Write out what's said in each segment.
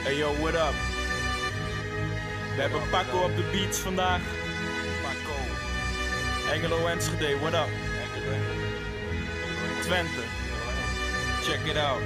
Hey yo, what up? We hebben Paco op de beats vandaag. Paco. Engelo Enschede, what up? Twente. Check it out.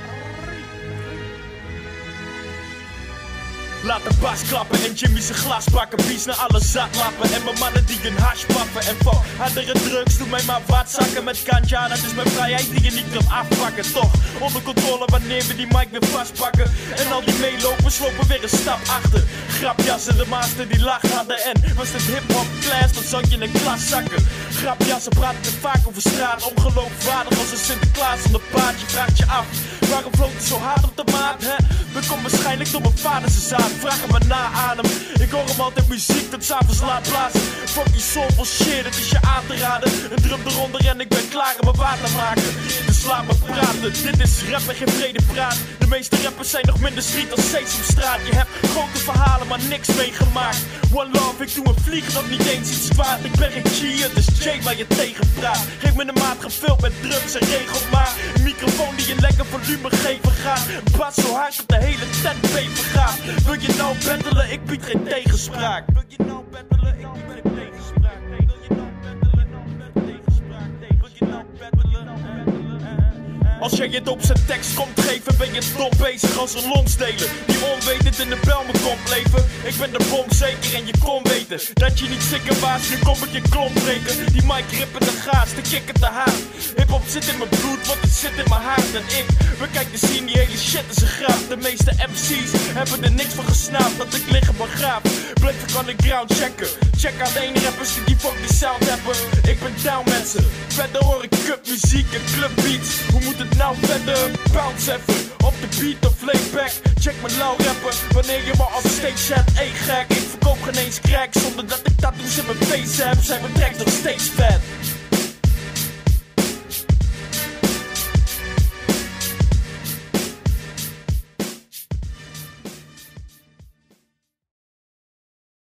Laat de baas klappen en Jimmy zijn glas pakken. Bies naar alle zatlappen en mijn mannen die een hash pappen. En fuck, hardere drugs, doe mij maar wat zakken met ganja. Dat is mijn vrijheid die je niet kan afpakken. Toch, onder controle wanneer we die mic weer vastpakken. En al die meelopers lopen weer een stap achter. Grapjassen, de master die lach hadden. En was het hip-hop class, dan zou je in een klas zakken. Grapjassen praten te vaak over straat. Ongeloofwaardig als een Sinterklaas zonder paardje. Vraagt je af, waarom vloot het zo hard op de maat, hè? We komen waarschijnlijk door mijn vader zijn zaad. Vraag hem maar na adem. Ik hoor hem altijd muziek tot s'avonds laat blazen. Fuck die soulful shit, het is je aan te raden. Een drum eronder en ik ben klaar om mijn water maken. Dus laat me praten, dit is rap en geen vrede praat. De meeste rappers zijn nog minder street als Sesamstraat. Je hebt grote verhalen maar niks meegemaakt. One love, ik doe een vlieg dat niet eens iets kwaad. Ik ben geen G, het is Jay waar je tegen praat. Geef me een maat gevuld met drums en regel maar. Een microfoon die een lekker volume geven gaat. Bas zo hard dat de hele tent beven gaat. Wil je nou battelen, ik bied geen tegenspraak. Wil je nou battelen, ik bied geen tegenspraak. Wil je nou battelen, tegenspraak. Wil je nou battelen. Als jij het op zijn tekst komt geven, ben je dom bezig als een lonsdeler die onwetend in de bel me komt leven. Ik ben de bom zeker en je kon weten dat je niet zeker was, nu kom ik je klomp breken. Die mic rippen de gaas, de kikker te hard. Hip-hop zit in mijn bloed, want het zit in mijn hart. En ik bekijk de scene, die hele shit is een grap. De meeste MC's hebben er niks van gesnapt, dat ik liggen begraaf. Blijf ik on the ground checken. Check alleen rappers die fuck die sound hebben. Ik ben down met ze. Verder hoor ik cut muziek en club beats. Hoe moet het nou verder? Bounce even op de beat of layback. Check mijn lauw rappen wanneer je me op stage zet. Ey gek, ik verkoop geen eens crack zonder dat ik tattoos in mijn face heb. Zijn mijn tracks nog steeds vet.